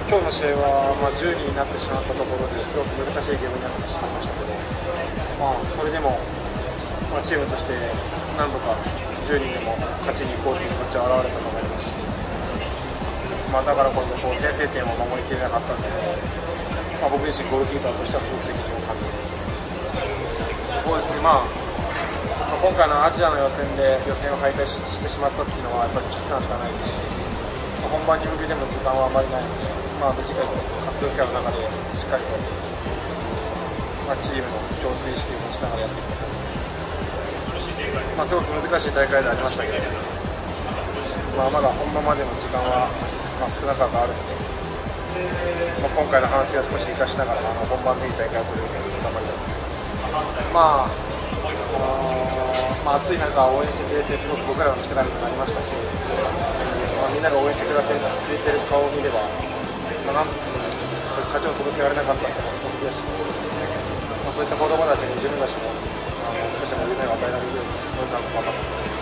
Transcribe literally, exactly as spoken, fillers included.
今日の試合は、まあ、じゅうにんになってしまったところですごく難しいゲームになってしまいましたけど、まあ、それでも、まあ、チームとして何度かじゅうにんでも勝ちに行こうという気持ちは表れたと思いますし、まあ、だからこそこう先制点を守りきれなかったというのは、まあ、僕自身ゴールキーパーとしてはすごく責任を感じています。そうですね、まあ、まあ、今回のアジアの予選で予選を敗退してしまったっていうのはやっぱり危機感しかないですし、まあ、本番に向けても時間はあまりないので、まあ、短い活動期間の中でしっかりと、まあ、チームの共通意識を持ちながらやっていくと思います。まあ、すごく難しい大会でありましたけど、まあ、まだ本番までの時間は、まあ、少なからずあるので、まあ、今回の反省を少し生かしながら、あの本番でいい大会を取れるように頑張りたいと思います。まああのーまあ、暑い中応援してくれてすごく僕らの力にもなりましたし、まあ、みんなが応援してくれてる顔を見れば、まあ、なんそういう勝ちを届けられなかったっていうのはすごく悔しいですけど、まあ、そういった子どもたちに自分たちもあの少しでも夢を与えられるようにこれからも頑張っていきたいと思います。